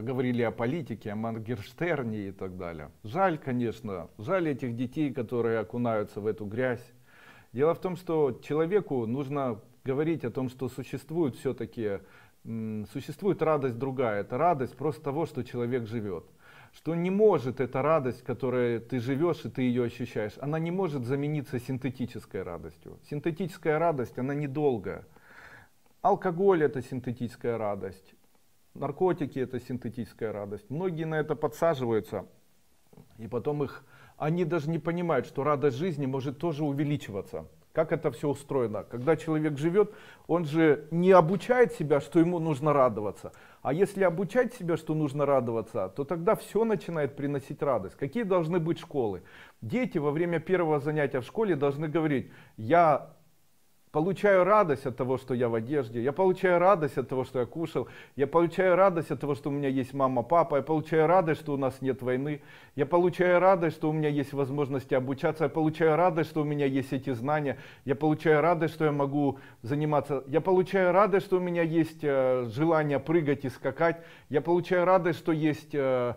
Поговорили о политике, о Моргенштерне и так далее. Жаль, конечно, жаль этих детей, которые окунаются в эту грязь. Дело в том, что человеку нужно говорить о том, что существует все-таки, существует радость другая. Это радость просто того, что человек живет. Что не может эта радость, которой ты живешь и ты ее ощущаешь, она не может замениться синтетической радостью. Синтетическая радость, она недолгая. Алкоголь это синтетическая радость. Наркотики это синтетическая радость. Многие на это подсаживаются, и потом они даже не понимают, что радость жизни может тоже увеличиваться. Как это все устроено? Когда человек живет, он же не обучает себя, что ему нужно радоваться. А если обучать себя, что нужно радоваться, то тогда все начинает приносить радость. Какие должны быть школы? Дети во время первого занятия в школе должны говорить: я получаю радость от того, что я в одежде, я получаю радость от того, что я кушал, я получаю радость от того, что у меня есть мама, папа, я получаю радость, что у нас нет войны, я получаю радость, что у меня есть возможности обучаться, я получаю радость, что у меня есть эти знания, я получаю радость, что я могу заниматься, я получаю радость, что у меня есть желание прыгать и скакать, я получаю радость, что есть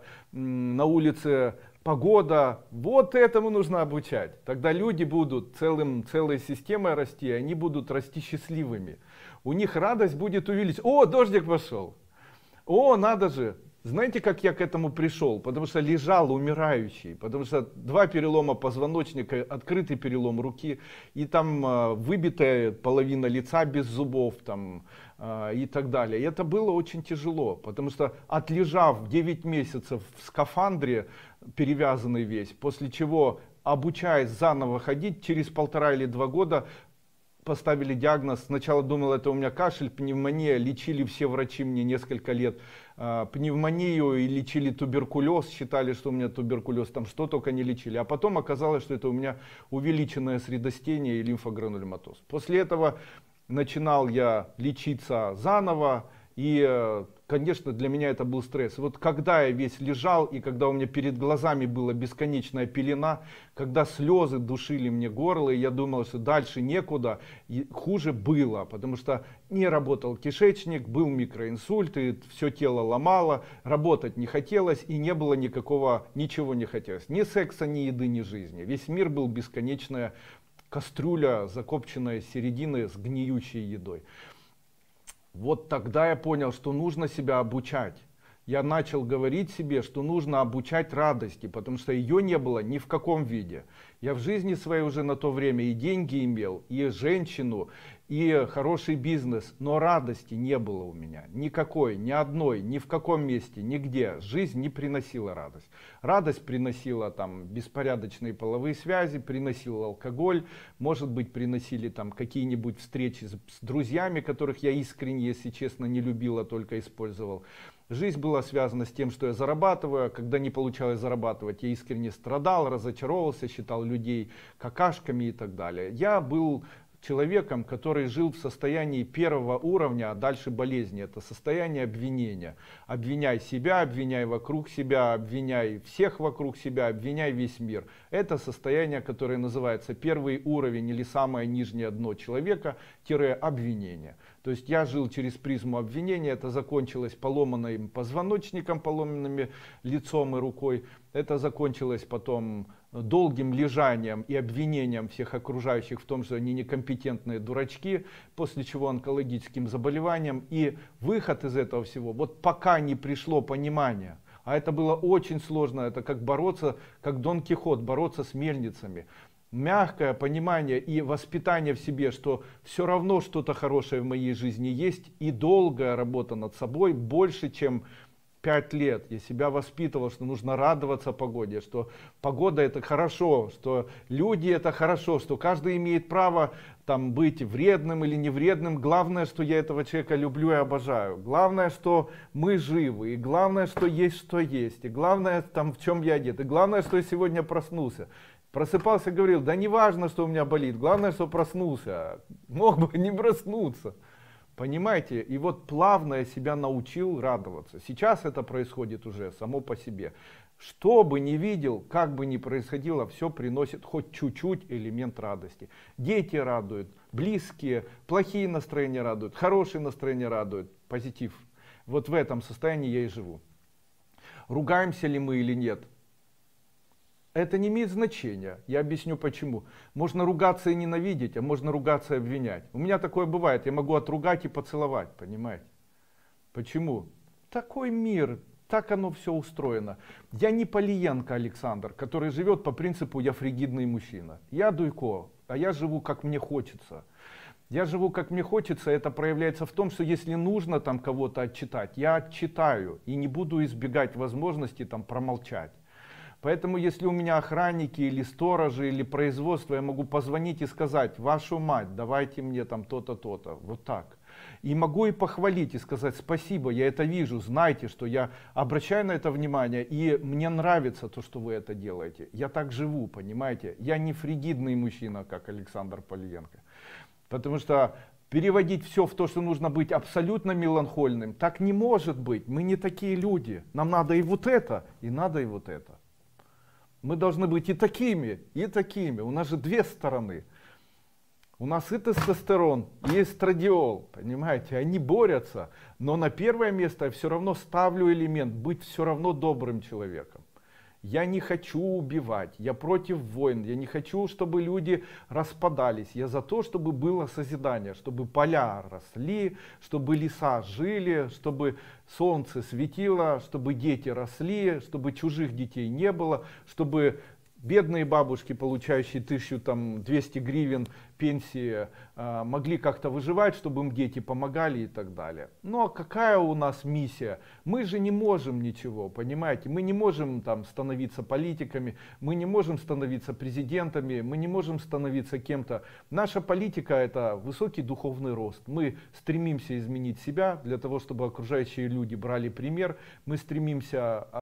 на улице погода. Вот этому нужно обучать. Тогда люди будут целой системой расти, они будут расти счастливыми. У них радость будет увеличиться. О, дождик пошел. О, надо же. Знаете, как я к этому пришел? Потому что лежал умирающий, потому что 2 перелома позвоночника, открытый перелом руки, и там выбитая половина лица без зубов там, и так далее. И это было очень тяжело, потому что отлежав 9 месяцев в скафандре, перевязанный весь, после чего, обучаясь заново ходить, через 1,5 или 2 года поставили диагноз. Сначала думал, это у меня кашель, пневмония, лечили все врачи мне несколько лет пневмонию и лечили туберкулез, считали, что у меня туберкулез, там что только не лечили. А потом оказалось, что это у меня увеличенное средостение и лимфогранулематоз. После этого начинал я лечиться заново, и, конечно, для меня это был стресс. И вот когда я весь лежал, и когда у меня перед глазами была бесконечная пелена, когда слезы душили мне горло, и я думал, что дальше некуда, и хуже было, потому что не работал кишечник, был микроинсульт, и все тело ломало, работать не хотелось, и не было ничего не хотелось. Ни секса, ни еды, ни жизни. Весь мир был бесконечная кастрюля, закопченная с середины с гниющей едой. Вот тогда я понял, что нужно себя обучать. Я начал говорить себе, что нужно обучать радости, потому что ее не было ни в каком виде. Я в жизни своей уже на то время и деньги имел, и женщину, и хороший бизнес, но радости не было у меня. Никакой, ни одной, ни в каком месте, нигде. Жизнь не приносила радость. Радость приносила там беспорядочные половые связи, приносил алкоголь, может быть, приносили там какие-нибудь встречи с друзьями, которых я искренне, если честно, не любил, а только использовал. Жизнь была связана с тем, что я зарабатываю, а когда не получалось зарабатывать, я искренне страдал, разочаровывался, считал людей какашками и так далее. Я был человеком, который жил в состоянии первого уровня, а дальше болезни. Это состояние обвинения. Обвиняй себя, обвиняй вокруг себя, обвиняй всех вокруг себя, обвиняй весь мир. Это состояние, которое называется первый уровень или самое нижнее дно человека-обвинение. То есть я жил через призму обвинения, это закончилось поломанным позвоночником, поломанными лицом и рукой. Это закончилось потом долгим лежанием и обвинением всех окружающих в том, что они некомпетентные дурачки, после чего онкологическим заболеванием. И выход из этого всего, вот пока не пришло понимание, а это было очень сложно, это как бороться, как Дон Кихот, бороться с мельницами. Мягкое понимание и воспитание в себе, что все равно что-то хорошее в моей жизни есть, и долгая работа над собой, больше чем 5 лет. Я себя воспитывал, что нужно радоваться погоде, что погода это хорошо, что люди это хорошо, что каждый имеет право там быть вредным или не вредным. Главное, что я этого человека люблю и обожаю. Главное, что мы живы, и главное, что есть, и главное, там, в чем я одет, и главное, что я сегодня проснулся. Просыпался и говорил, да не важно, что у меня болит, главное, что проснулся. Мог бы не проснуться. Понимаете? И вот плавно я себя научил радоваться. Сейчас это происходит уже само по себе. Что бы ни видел, как бы ни происходило, все приносит хоть чуть-чуть элемент радости. Дети радуют, близкие, плохие настроения радуют, хорошие настроения радуют, позитив. Вот в этом состоянии я и живу. Ругаемся ли мы или нет? Это не имеет значения. Я объясню почему. Можно ругаться и ненавидеть, а можно ругаться и обвинять. У меня такое бывает. Я могу отругать и поцеловать, понимаете? Почему? Такой мир, так оно все устроено. Я не Полиенко Александр, который живет по принципу «я фригидный мужчина». Я Дуйко, а я живу как мне хочется. Я живу как мне хочется, это проявляется в том, что если нужно там кого-то отчитать, я отчитаю и не буду избегать возможности там промолчать. Поэтому если у меня охранники или сторожи или производство, я могу позвонить и сказать: вашу мать, давайте мне там то-то, то-то, вот так. И могу и похвалить и сказать: спасибо, я это вижу, знайте, что я обращаю на это внимание и мне нравится то, что вы это делаете. Я так живу, понимаете? Я не фригидный мужчина, как Александр Полиенко. Потому что переводить все в то, что нужно быть абсолютно меланхольным, так не может быть. Мы не такие люди. Нам надо и вот это, и надо и вот это. Мы должны быть и такими, и такими. У нас же две стороны. У нас и тестостерон, и эстрадиол, понимаете, они борются. Но на первое место я все равно ставлю элемент быть все равно добрым человеком. Я не хочу убивать, я против войн, я не хочу, чтобы люди распадались. Я за то, чтобы было созидание, чтобы поля росли, чтобы леса жили, чтобы солнце светило, чтобы дети росли, чтобы чужих детей не было, чтобы бедные бабушки, получающие 1200 гривен пенсии, могли как-то выживать, чтобы им дети помогали и так далее. Но какая у нас миссия? Мы же не можем ничего, понимаете? Мы не можем там становиться политиками, мы не можем становиться президентами, мы не можем становиться кем-то. Наша политика — это высокий духовный рост. Мы стремимся изменить себя для того, чтобы окружающие люди брали пример. Мы стремимся